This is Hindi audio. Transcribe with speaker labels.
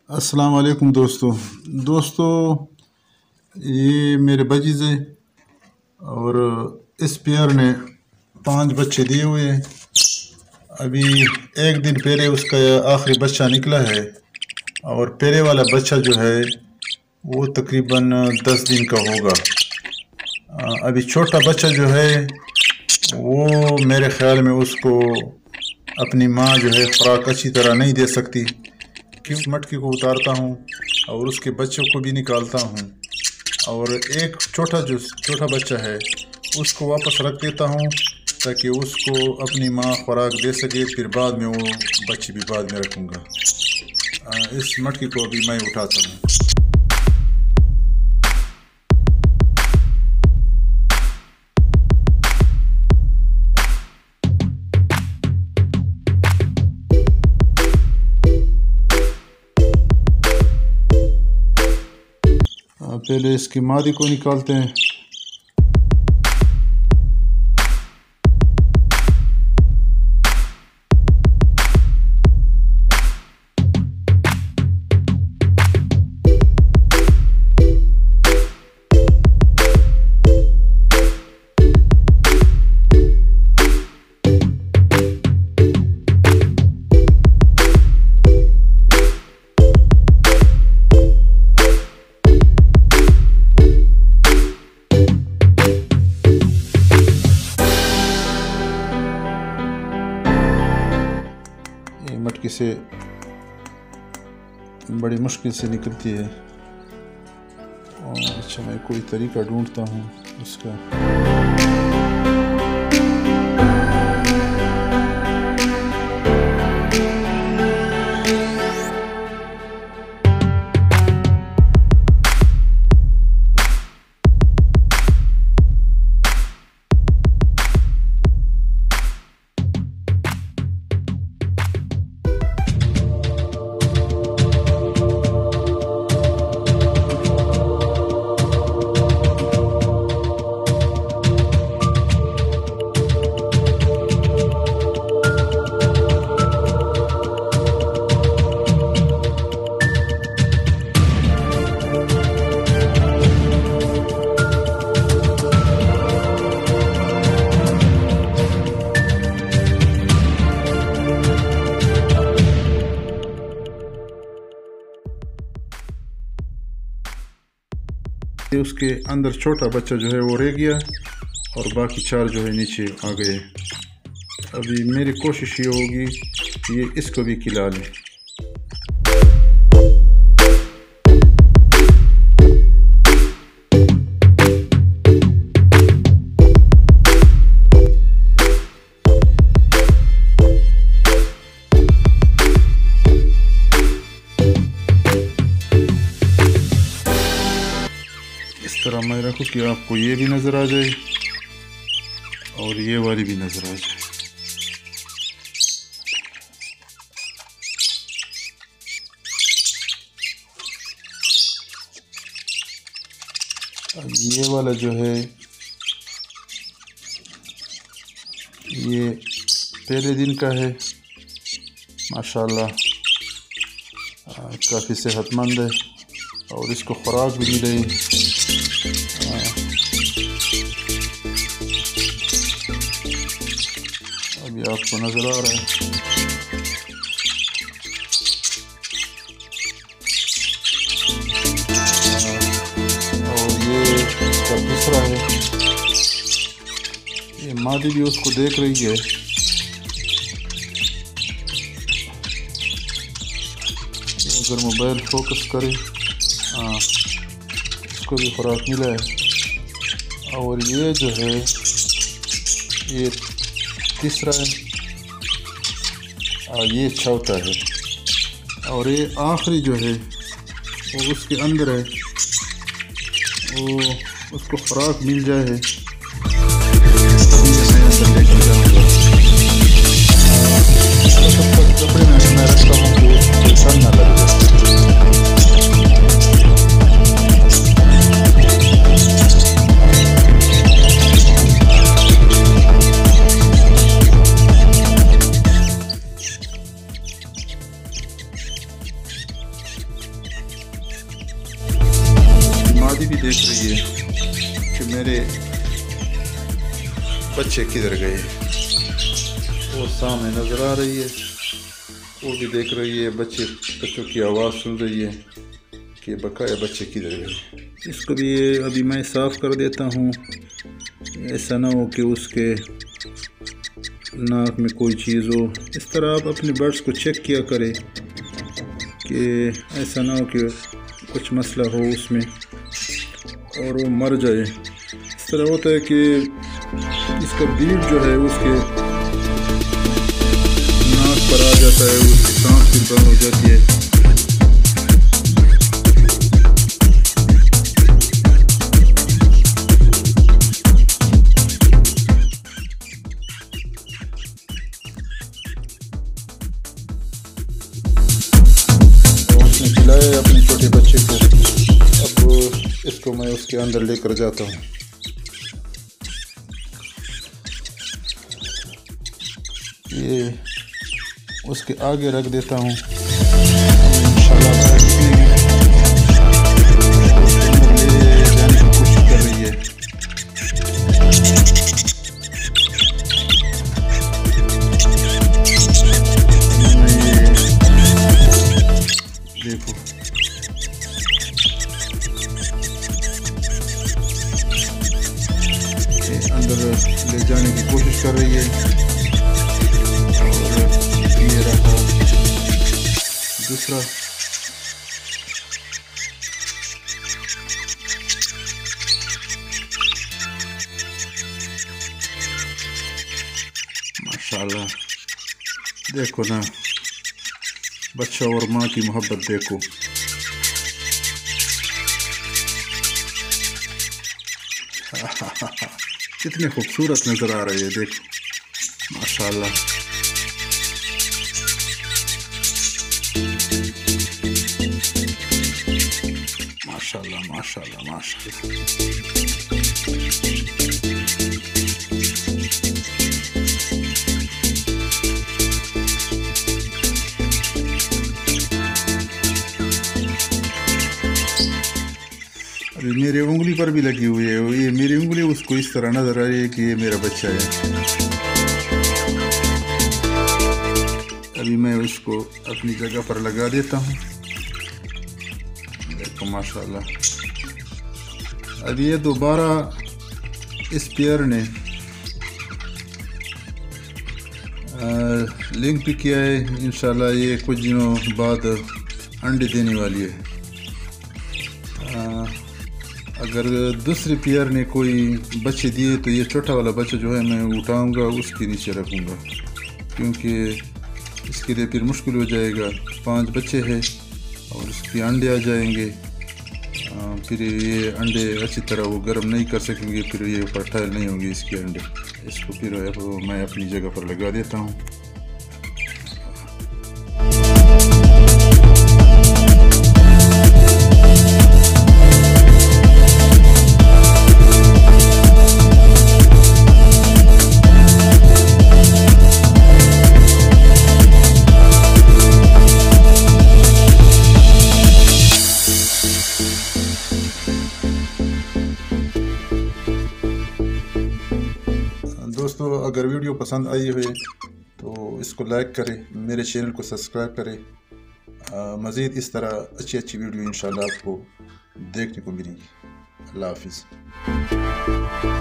Speaker 1: अस्सलाम वालेकुम दोस्तों ये मेरे बजीज़ है और इस पेयर ने 5 बच्चे दिए हुए हैं। अभी एक दिन पहले उसका आखिरी बच्चा निकला है और पहले वाला बच्चा जो है वो तकरीबन 10 दिन का होगा। अभी छोटा बच्चा जो है वो मेरे ख़्याल में उसको अपनी माँ जो है खुराक अच्छी तरह नहीं दे सकती। किस मटकी को उतारता हूँ और उसके बच्चों को भी निकालता हूँ और एक छोटा बच्चा है उसको वापस रख देता हूँ ताकि उसको अपनी माँ खुराक दे सके। फिर बाद में वो बच्चे भी बाद में रखूँगा। इस मटकी को अभी मैं उठाता हूँ। पहले इसकी मादी को निकालते हैं। मटकी से बड़ी मुश्किल से निकलती है और अच्छा मैं कोई तरीका ढूंढता हूँ उसका। उसके अंदर छोटा बच्चा जो है वो रह गया और बाकी 4 जो है नीचे आ गए। अभी मेरी कोशिश ये होगी कि ये इसको भी खिला लें। इस तरह मैं रखूँ कि आपको ये भी नज़र आ जाए और ये वाली भी नज़र आ जाए। अब ये वाला जो है ये पहले दिन का है, माशाल्लाह काफ़ी सेहतमंद है और इसको खुराक भी मिल रही। अभी आपको नज़र आ रहा है। और ये इसका दूसरा है, ये मादी भी उसको देख रही है। अगर मोबाइल फोकस करे, हाँ इसको भी खुराक मिला है। और ये जो है ये तीसरा है और ये चौथा है और ये आखिरी जो है वो उसके अंदर है, वो उसको खुराक मिल जाए है। कपड़े में मैं रखता हूँ कि ठंड ना लगे। दादी भी देख रही है कि मेरे बच्चे किधर गए। वो सामने नज़र आ रही है, वो भी देख रही है, बच्चों की आवाज़ सुन रही है कि बकाया बच्चे किधर गए। इसको भी अभी मैं साफ़ कर देता हूँ, ऐसा ना हो कि उसके नाक में कोई चीज़ हो। इस तरह आप अपने बर्ड्स को चेक किया करें कि ऐसा ना हो कि कुछ मसला हो उसमें और वो मर जाए। इस तरह होता है कि इसका बीट जो है उसके नाक पर आ जाता है, उसकी सांस भी बंद हो जाती है। उसने खिलाया अपने छोटे बच्चे को, अब इसको मैं उसके अंदर लेकर जाता हूँ। ये उसके आगे रख देता हूँ, इंशाल्लाह ले जाने की कोशिश कर रही है। देखो अंदर ले जाने की कोशिश कर रही है। ये रहा दूसरा। माशाल्लाह देखो ना, बच्चा और माँ की मोहब्बत देखो। कितने खूबसूरत नज़र आ रही है, देखो माशाल्लाह। माशाल्लाह माशाल्लाह माशाल्लाह। अभी मेरी उंगली पर भी लगी हुई है, ये मेरी उंगली उसको इस तरह नजर आ रही है कि ये मेरा बच्चा है। अभी मैं उसको अपनी जगह पर लगा देता हूँ। देखो माशाल्लाह। अब ये दोबारा इस पेयर ने लिंक भी किया है। इंशाल्लाह ये कुछ दिनों बाद अंडे देने वाली है। अगर दूसरे पेयर ने कोई बच्चे दिए तो ये छोटा वाला बच्चा जो है मैं उठाऊंगा, उसके नीचे रखूंगा, क्योंकि इसके लिए फिर मुश्किल हो जाएगा। 5 बच्चे हैं और इसके अंडे आ जाएंगे, फिर ये अंडे अच्छी तरह वो गर्म नहीं कर सकेंगे, फिर ये फर्टाइल नहीं होंगे इसके अंडे। इसको फिर मैं अपनी जगह पर लगा देता हूँ। दोस्तों अगर वीडियो पसंद आई हो तो इसको लाइक करें, मेरे चैनल को सब्सक्राइब करें। मज़ीद इस तरह अच्छी वीडियो इंशाल्लाह आपको देखने को मिलेगी। अल्लाह हाफिज़।